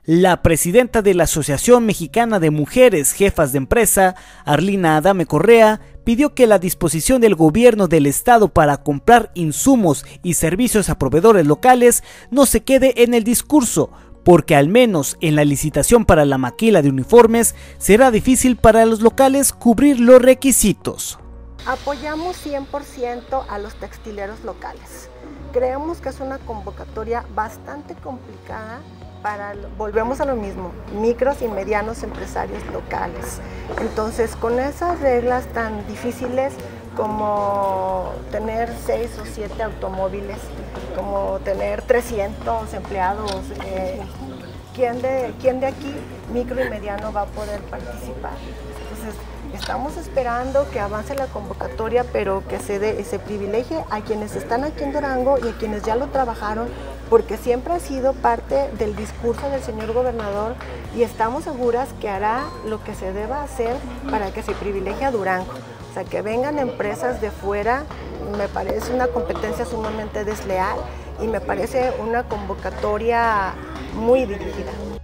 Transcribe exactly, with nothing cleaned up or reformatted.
La presidenta de la Asociación Mexicana de Mujeres Jefas de Empresa, Arlina Adame Correa, pidió que la disposición del gobierno del estado para comprar insumos y servicios a proveedores locales no se quede en el discurso, porque al menos en la licitación para la maquila de uniformes será difícil para los locales cubrir los requisitos. Apoyamos cien por ciento a los textileros locales. Creemos que es una convocatoria bastante complicada para, volvemos a lo mismo, micros y medianos empresarios locales. Entonces, con esas reglas tan difíciles como tener seis o siete automóviles, como tener trescientos empleados, eh, ¿quién de, quién de aquí, micro y mediano, va a poder participar? Entonces, estamos esperando que avance la convocatoria, pero que se, dé, se privilegie a quienes están aquí en Durango y a quienes ya lo trabajaron, porque siempre ha sido parte del discurso del señor gobernador y estamos seguras que hará lo que se deba hacer para que se privilegie a Durango. O sea, que vengan empresas de fuera, me parece una competencia sumamente desleal y me parece una convocatoria muy dirigida.